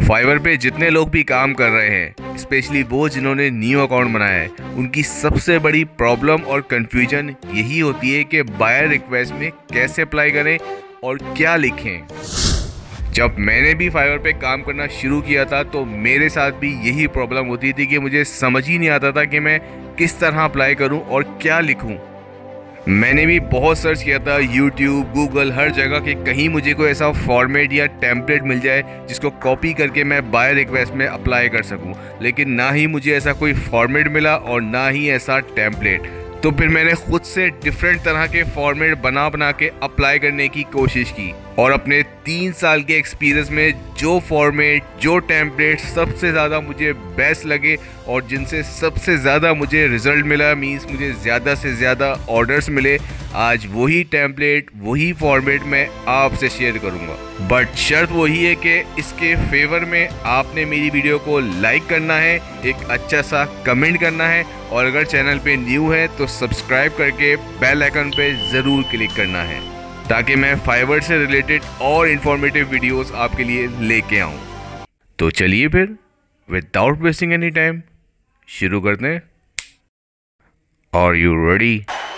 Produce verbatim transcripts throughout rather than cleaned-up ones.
Fibre पे जितने लोग भी काम कर रहे हैं, स्पेशली वो जिन्होंने न्यू अकाउंट बनाया है, उनकी सबसे बड़ी प्रॉब्लम और कंफ्यूजन यही होती है कि बायर रिक्वेस्ट में कैसे अप्लाई करें और क्या लिखें। जब मैंने भी फाइवर पे काम करना शुरू किया था तो मेरे साथ भी यही प्रॉब्लम होती थी कि मुझे समझ ही नहीं आता था कि मैं किस तरह अप्लाई करूं और क्या लिखूं। मैंने भी बहुत सर्च किया था, यूट्यूब, गूगल, हर जगह कि कहीं मुझे कोई ऐसा फॉर्मेट या टेम्पलेट मिल जाए जिसको कॉपी करके मैं बायर रिक्वेस्ट में अप्लाई कर सकूं, लेकिन ना ही मुझे ऐसा कोई फॉर्मेट मिला और ना ही ऐसा टेम्पलेट। तो फिर मैंने खुद से डिफरेंट तरह के फॉर्मेट बना बना के अप्लाई करने की कोशिश की और अपने तीन साल के एक्सपीरियंस में जो फॉर्मेट, जो टेम्पलेट सबसे ज़्यादा मुझे बेस्ट लगे और जिनसे सबसे ज़्यादा मुझे रिजल्ट मिला, मींस मुझे ज़्यादा से ज़्यादा ऑर्डर्स मिले, आज वही टेम्पलेट, वही फॉर्मेट मैं आपसे शेयर करूँगा। बट शर्त वही है कि इसके फेवर में आपने मेरी वीडियो को लाइक करना है, एक अच्छा सा कमेंट करना है और अगर चैनल पे न्यू है तो सब्सक्राइब करके बेल आइकन पे ज़रूर क्लिक करना है ताकि मैं फाइवर से रिलेटेड और इन्फॉर्मेटिव वीडियोस आपके लिए लेके आऊँ। तो चलिए फिर विदाउट वेस्टिंग एनी टाइम शुरू करते हैं। Are you ready?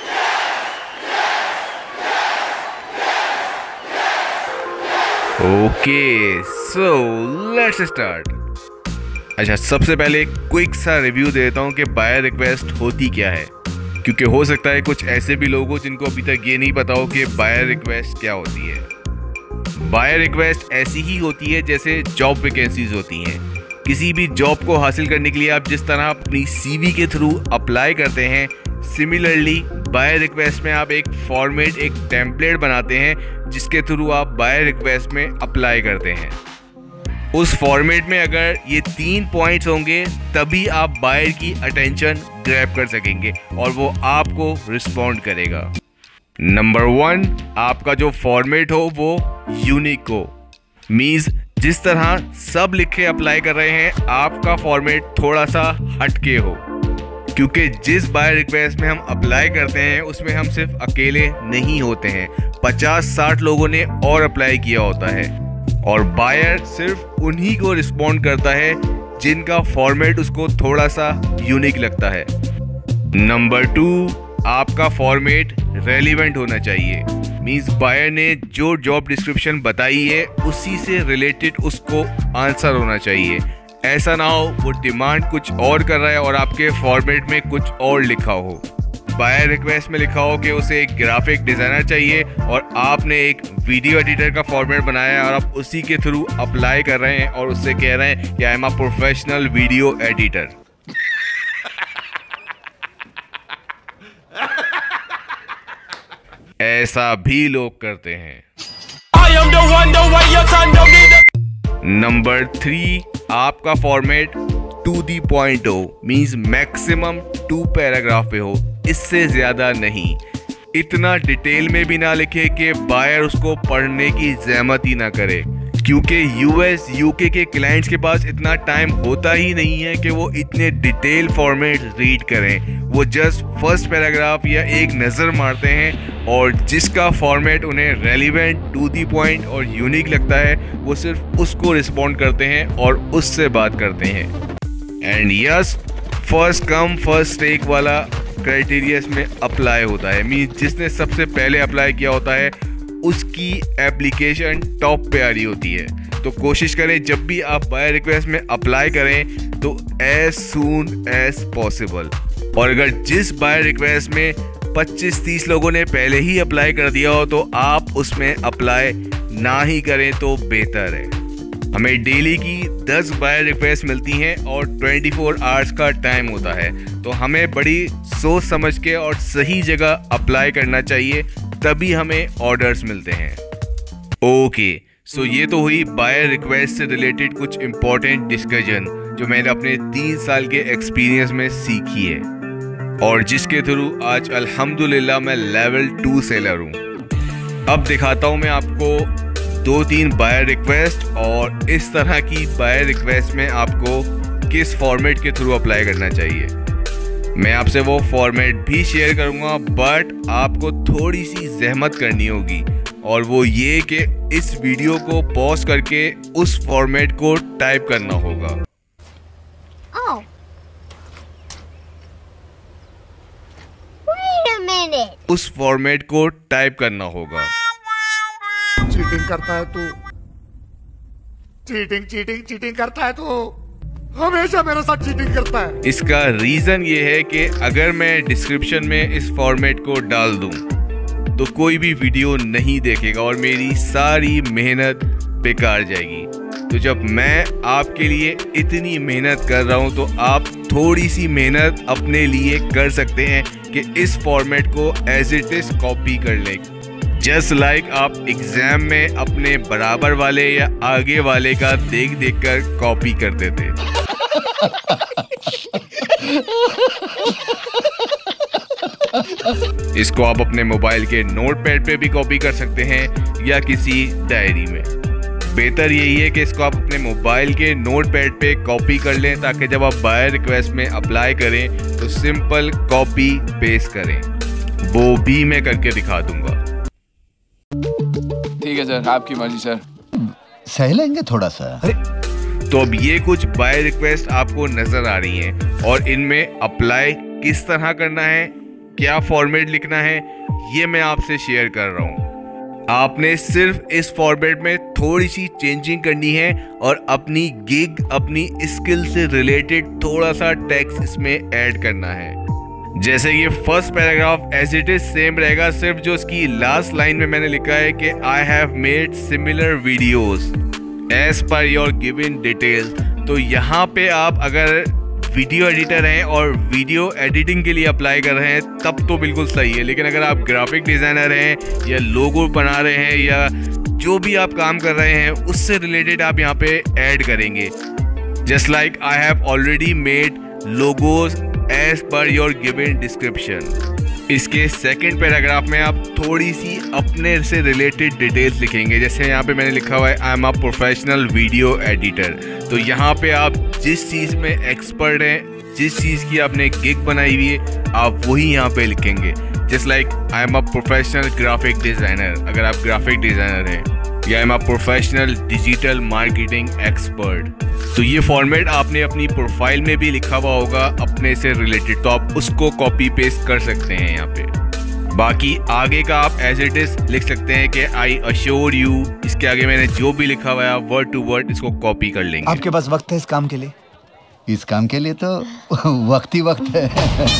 Okay, so let's start. अच्छा, सबसे पहले क्विक सा रिव्यू देता हूँ कि बायर रिक्वेस्ट होती क्या है, क्योंकि हो सकता है कुछ ऐसे भी लोग हो जिनको अभी तक ये नहीं पता हो कि बायर रिक्वेस्ट क्या होती है। बायर रिक्वेस्ट ऐसी ही होती है जैसे जॉब वैकेंसीज होती हैं। किसी भी जॉब को हासिल करने के लिए आप जिस तरह अपनी सीवी के थ्रू अप्लाई करते हैं, सिमिलरली बायर रिक्वेस्ट में आप एक फॉर्मेट, एक टेम्पलेट बनाते हैं जिसके थ्रू आप बायर रिक्वेस्ट में अप्लाई करते हैं। उस फॉर्मेट में अगर ये तीन पॉइंट्स होंगे तभी आप बायर की अटेंशन ग्रैब कर सकेंगे और वो आपको रिस्पॉन्ड करेगा। नंबर वन, आपका जो फॉर्मेट हो वो यूनिक हो, मीन्स जिस तरह सब लिखे अप्लाई कर रहे हैं आपका फॉर्मेट थोड़ा सा हटके हो, क्योंकि जिस बायर रिक्वेस्ट में हम अप्लाई करते हैं उसमें हम सिर्फ अकेले नहीं होते हैं, पचास साठ लोगों ने और अप्लाई किया होता है और बायर सिर्फ उन्हीं को रिस्पॉन्ड करता है जिनका फॉर्मेट उसको थोड़ा सा यूनिक लगता है। नंबर टू, आपका फॉर्मेट रेलिवेंट होना चाहिए, मींस बायर ने जो जॉब डिस्क्रिप्शन बताई है उसी से रिलेटेड उसको आंसर होना चाहिए। ऐसा ना हो वो डिमांड कुछ और कर रहा है और आपके फॉर्मेट में कुछ और लिखा हो। बायर रिक्वेस्ट में लिखा हो कि उसे एक ग्राफिक डिज़ाइनर चाहिए और आपने एक वीडियो एडिटर का फॉर्मेट बनाया है और आप उसी के थ्रू अप्लाई कर रहे हैं और उससे कह रहे हैं कि I am a professional video editor. ऐसा भी लोग करते हैं। नंबर थ्री, आपका फॉर्मेट टू दी पॉइंट हो, मींस मैक्सिमम टू पैराग्राफ पे हो, इससे ज़्यादा नहीं। इतना डिटेल में भी ना लिखे कि बायर उसको पढ़ने की ज़हमत ही ना करे, क्योंकि यूएस, यूके के क्लाइंट्स के पास इतना टाइम होता ही नहीं है कि वो इतने डिटेल फॉर्मेट रीड करें। वो जस्ट फर्स्ट पैराग्राफ या एक नज़र मारते हैं और जिसका फॉर्मेट उन्हें रेलिवेंट, टू दी पॉइंट और यूनिक लगता है वो सिर्फ उसको रिस्पॉन्ड करते हैं और उससे बात करते हैं। And yes, first come first take वाला क्राइटेरिया इसमें अप्लाई होता है, मीन्स जिसने सबसे पहले अप्लाई किया होता है उसकी एप्लीकेशन टॉप पे आ रही होती है। तो कोशिश करें जब भी आप बायर रिक्वेस्ट में अप्लाई करें तो एज सून एज पॉसिबल। और अगर जिस बायर रिक्वेस्ट में पच्चीस तीस लोगों ने पहले ही अप्लाई कर दिया हो तो आप उसमें अप्लाई ना ही करें तो बेहतर है। हमें डेली की दस बायर रिक्वेस्ट मिलती हैं और चौबीस आवर्स का टाइम होता है, तो हमें बड़ी सोच समझ के और सही जगह अप्लाई करना चाहिए, तभी हमें ऑर्डर्स मिलते हैं। ओके, सो ये तो हुई बायर रिक्वेस्ट से रिलेटेड कुछ इंपॉर्टेंट डिस्कशन जो मैंने अपने तीन साल के एक्सपीरियंस में सीखी है और जिसके थ्रू आज अल्हम्दुलिल्लाह मैं लेवल टू सेलर हूँ। अब दिखाता हूँ मैं आपको दो तीन बायर रिक्वेस्ट और इस तरह की बायर रिक्वेस्ट में आपको किस फॉर्मेट के थ्रू अप्लाई करना चाहिए। मैं आपसे वो फॉर्मेट भी शेयर करूंगा, बट आपको थोड़ी सी जहमत करनी होगी। और वो ये कि इस वीडियो को पॉज करके उस फॉर्मेट को टाइप करना होगा। Oh. Wait a minute. उस फॉर्मेट को टाइप करना होगा। चीटिंग करता है तू, चीटिंग चीटिंग चीटिंग करता है तू, हमेशा मेरे साथ चीटिंग करता है। इसका रीजन ये है कि अगर मैं डिस्क्रिप्शन में इस फॉर्मेट को डाल दूं तो कोई भी वीडियो नहीं देखेगा और मेरी सारी मेहनत बेकार जाएगी। तो जब मैं आपके लिए इतनी मेहनत कर रहा हूं तो आप थोड़ी सी मेहनत अपने लिए कर सकते हैं कि इस फॉर्मेट को एज इट इज कॉपी कर लें। जस्ट लाइक आप एग्जाम में अपने बराबर वाले या आगे वाले का देख देख कर कॉपी करते थे। इसको आप अपने मोबाइल के नोटपैड पे भी कॉपी कर सकते हैं या किसी डायरी में। बेहतर यही है कि इसको आप अपने मोबाइल के नोटपैड पे कॉपी कर लें ताकि जब आप बायर रिक्वेस्ट में अप्लाई करें तो सिंपल कॉपी पेस्ट करें। वो भी मैं करके दिखा दूंगा। ठीक है सर, आपकी मर्जी सर। सह लेंगे थोड़ा सा। अरे तो अब ये कुछ बाय रिक्वेस्ट आपको नजर आ रही हैं और इनमें अप्लाई किस तरह करना है, क्या फॉर्मेट लिखना है, ये मैं आपसे शेयर कर रहा हूँ। आपने सिर्फ इस फॉर्मेट में थोड़ी सी चेंजिंग करनी है और अपनी गिग, अपनी स्किल से रिलेटेड थोड़ा सा टेक्स्ट इसमें ऐड करना है। जैसे ये first paragraph as it is same रहेगा, सिर्फ जो इसकी लास्ट लाइन में मैंने लिखा है कि I have made similar videos as per your given details. तो यहाँ पे आप अगर वीडियो एडिटर हैं और वीडियो एडिटिंग के लिए अप्लाई कर रहे हैं तब तो बिल्कुल सही है, लेकिन अगर आप ग्राफिक डिज़ाइनर हैं या लोगो बना रहे हैं या जो भी आप काम कर रहे हैं उससे रिलेटेड आप यहाँ पे ऐड करेंगे। Just like I have already made logos as per your given description. इसके सेकंड पैराग्राफ में आप थोड़ी सी अपने से रिलेटेड डिटेल्स लिखेंगे। जैसे यहाँ पे मैंने लिखा हुआ है I am a professional video editor. तो यहाँ पे आप जिस चीज़ में एक्सपर्ट हैं, जिस चीज़ की आपने गिग बनाई हुई है, आप वही यहाँ पे लिखेंगे। Just like I am a professional graphic designer अगर आप ग्राफिक डिज़ाइनर हैं, या I am a professional digital marketing expert. तो ये फॉर्मेट आपने अपनी प्रोफाइल में भी लिखा हुआ होगा अपने से रिलेटेड, तो आप उसको कॉपी पेस्ट कर सकते हैं यहाँ पे। बाकी आगे का आप एज इट इज लिख सकते हैं कि आई अश्योर यू। इसके आगे मैंने जो भी लिखा हुआ है वर्ड टू वर्ड इसको कॉपी कर लेंगे। आपके पास वक्त है इस काम के लिए? इस काम के लिए तो वक्त ही वक्त है।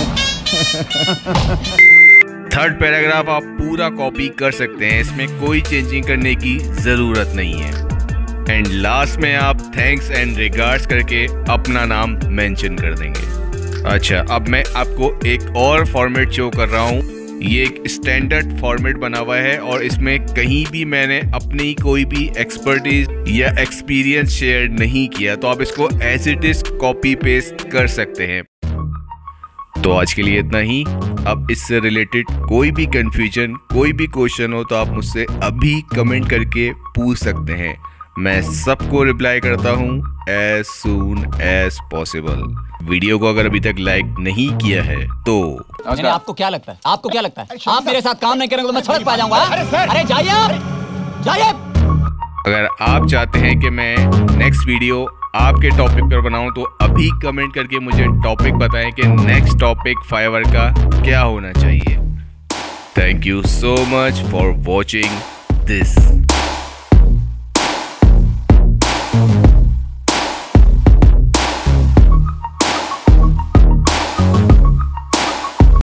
थर्ड पैराग्राफ आप पूरा कॉपी कर सकते हैं, इसमें कोई चेंजिंग करने की ज़रूरत नहीं है। एंड लास्ट में आप थैंक्स एंड रिगार्ड्स करके अपना नाम मेंशन कर देंगे। अच्छा, अब मैं आपको एक और फॉर्मेट शो कर रहा हूँ। ये एक स्टैंडर्ड फॉर्मेट बना हुआ है और इसमें कहीं भी मैंने अपनी कोई भी एक्सपर्टीज या एक्सपीरियंस शेयर नहीं किया, तो आप इसको as it is copy paste कर सकते हैं। तो आज के लिए इतना ही। अब इससे रिलेटेड कोई भी कंफ्यूजन, कोई भी क्वेश्चन हो तो आप मुझसे अभी कमेंट करके पूछ सकते हैं। मैं सबको रिप्लाई करता हूँ as soon as possible. Video को अगर अभी तक लाइक नहीं किया है तो नहीं, आपको क्या लगता है? आपको क्या लगता है? आप मेरे साथ काम नहीं करेंगे तो मैं सड़क पा जाऊंगा। अरे जाइए जाइए। अगर आप चाहते हैं कि मैं नेक्स्ट वीडियो आपके टॉपिक पर बनाऊं तो अभी कमेंट करके मुझे टॉपिक बताएं कि नेक्स्ट टॉपिक फाइवर का क्या होना चाहिए। Thank you so much for watching this.